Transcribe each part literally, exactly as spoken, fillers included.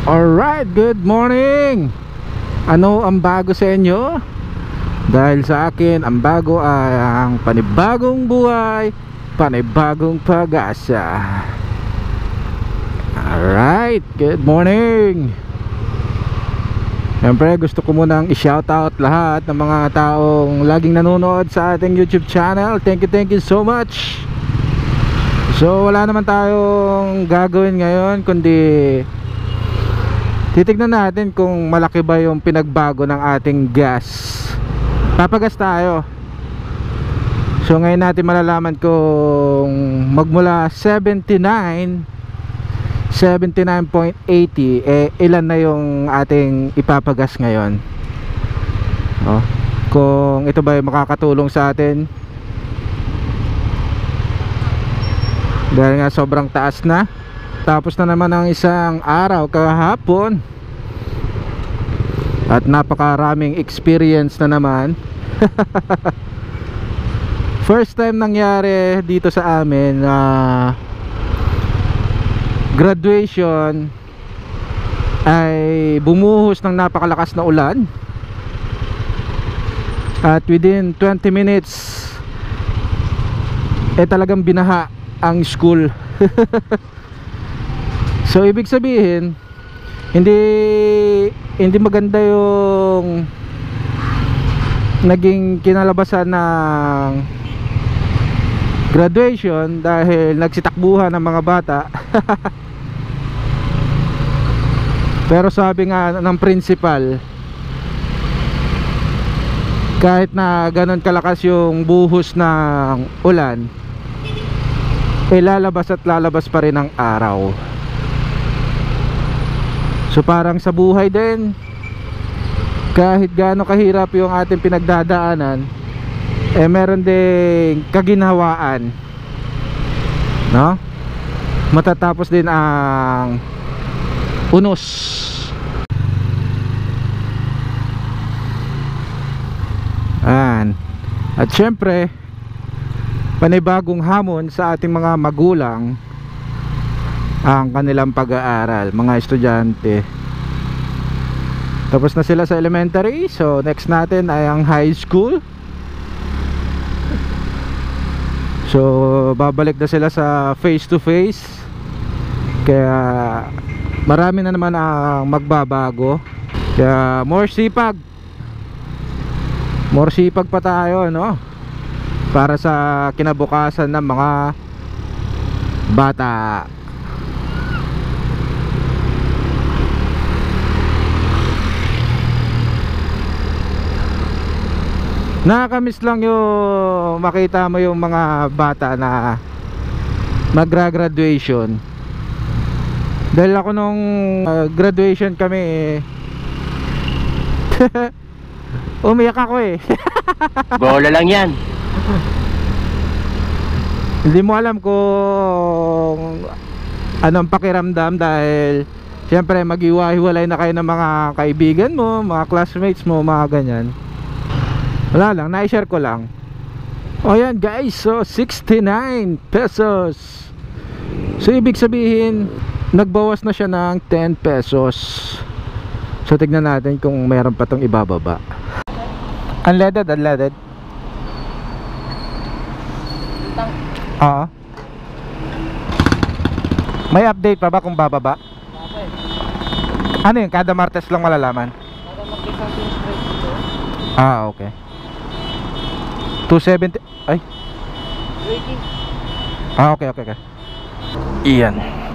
Alright, good morning. Ano ang bago sa inyo? Dahil sa akin, ang bago ay ang panibagong buhay, panibagong pag-asa. Alright, good morning. Siyempre gusto ko munang i-shoutout lahat ng mga taong laging nanonood sa ating YouTube channel. Thank you, thank you so much. So wala naman tayong gagawin ngayon kundi titignan natin kung malaki ba yung pinagbago ng ating gas. Papagas tayo. So ngayon natin malalaman kung magmula seventy-nine seventy-nine point eight zero eh ilan na yung ating ipapagas ngayon. Oh, kung ito ba yung makakatulong sa atin. Dahil nga sobrang taas na. Tapos na naman ang isang araw kahapon at napakaraming experience na naman. First time nangyari dito sa amin na uh, graduation ay bumuhos ng napakalakas na ulan at within twenty minutes eh talagang binaha ang school. So ibig sabihin hindi hindi maganda yung naging kinalabasan ng graduation dahil nagsitakbuhan ng mga bata. Pero sabi nga ng principal, kahit na ganon kalakas yung buhos ng ulan, eh lalabas at lalabas pa rin ang araw. So parang sa buhay din, kahit gaano kahirap yung ating pinagdadaanan, eh meron ding kaginhawaan, no? Matatapos din ang unos. Ayan. At syempre panibagong hamon sa ating mga magulang ang kanilang pag-aaral, mga estudyante. Tapos na sila sa elementary, so next natin ay ang high school. So babalik na sila sa face to face. Kaya marami na naman ang magbabago. Kaya more sipag More sipag pa tayo, no? Para sa kinabukasan ng mga bata. Nakakamiss lang yung makita mo yung mga bata na magra-graduation. Dahil ako nung uh, graduation kami eh, umiyak ako eh. Bola lang yan. Hindi mo alam kung anong pakiramdam dahil siyempre mag-iwa-hiwalay na kayo ng mga kaibigan mo, mga classmates mo, mga ganyan. Wala lang, na-share ko lang. O yan guys, so sixty-nine pesos. So ibig sabihin nagbawas na siya ng ten pesos. So tignan natin kung meron pa tong ibababa. Unleaded, unleaded. Oo. May update pa ba kung bababa? Ano yun? Kada Martes lang malalaman? Kada Martes ang price dito. Ah, okay. two seventy. Ay. Waiting. Ah, okay, okay, okay. Iyan.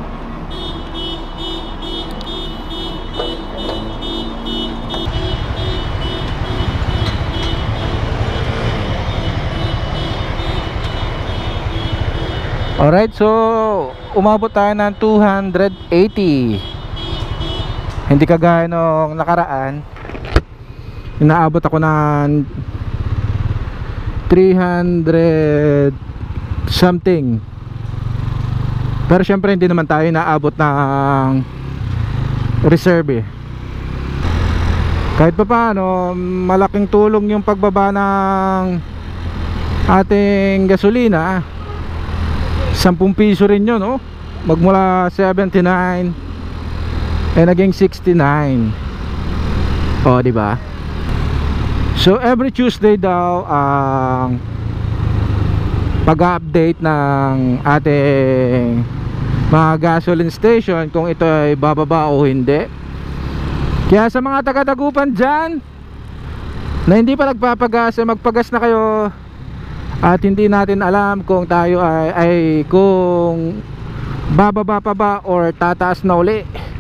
Alright, so umabot tayo ng two eighty. Hindi kagaya nung nakaraan. Inaabot ako ng three hundred something. Pero syempre hindi naman tayo naabot ng reserve eh. Kahit pa paano, malaking tulong yung pagbaba ng ating gasolina. Sampung piso rin yun, no? Magmula seventy-nine eh naging sixty-nine. O, di ba? So every Tuesday daw ang pag-update ng ating mga gasoline station kung ito ay bababa o hindi. Kaya sa mga taga-Dagupan dyan na hindi pa nagpapagas, eh magpagas na kayo. At hindi natin alam kung tayo ay, ay kung bababa pa ba or tataas na uli.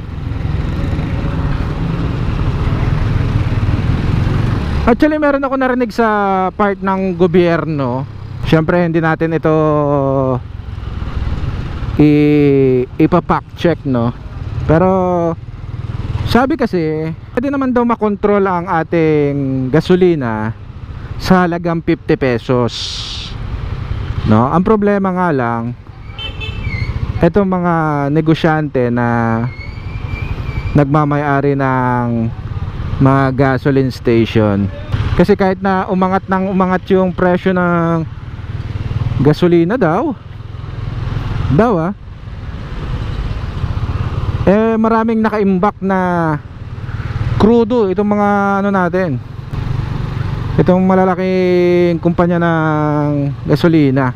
Actually meron ako narinig sa part ng gobyerno. Siyempre hindi natin ito i ipa-fact check, no. Pero sabi kasi pwede naman daw makontrol ang ating gasolina sa halagang fifty pesos, no. Ang problema nga lang etong mga negosyante na nagmamay-ari ng mga gasoline station. Kasi kahit na umangat ng umangat yung presyo ng gasolina daw daw ah eh maraming nakaimbak na crudo itong mga ano natin, itong malalaking kumpanya ng gasolina.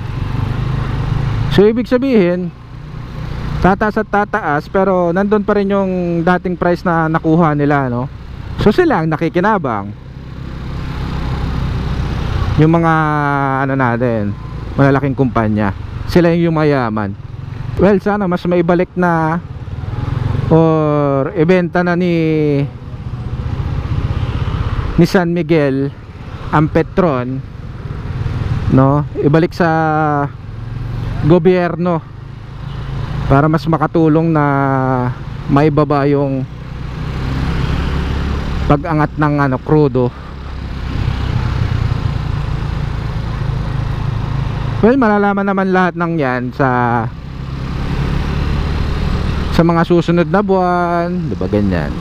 So ibig sabihin tataas at tataas pero nandun pa rin yung dating price na nakuha nila, no. So sila ang nakikinabang, yung mga ano natin, malalaking kumpanya, sila yung mayaman. Well, sana mas maibalik na or ibenta na ni ni San Miguel ang Petron, no, ibalik sa gobyerno para mas makatulong na maibaba yung pag-angat ng ano crudo. Well, malalaman naman lahat ng yan sa sa mga susunod na buwan, di ba ganyan?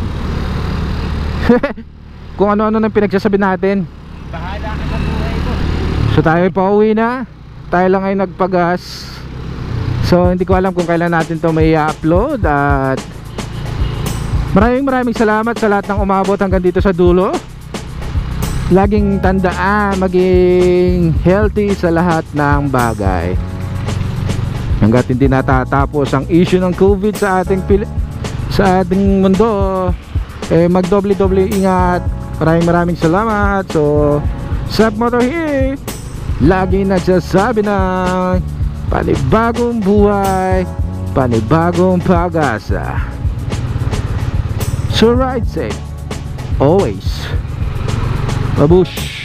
Kung ano-ano nang pinagsasabi natin. Bahala ka sa buhay mo. So tayo pauwi na. Tayo lang ay nagpagas. So hindi ko alam kung kailan natin to may i-upload. At maraming maraming salamat sa lahat ng umabot hanggang dito sa dulo. Laging tandaan, maging healthy sa lahat ng bagay. Hanggat hindi natatapos ang issue ng COVID sa ating sa ating mundo, eh magdoble-doble ingat. Maraming maraming salamat. So Sap Motor here, lagi nagsasabi na panibagong buhay, panibagong pag-asa. So ride safe always. Babush.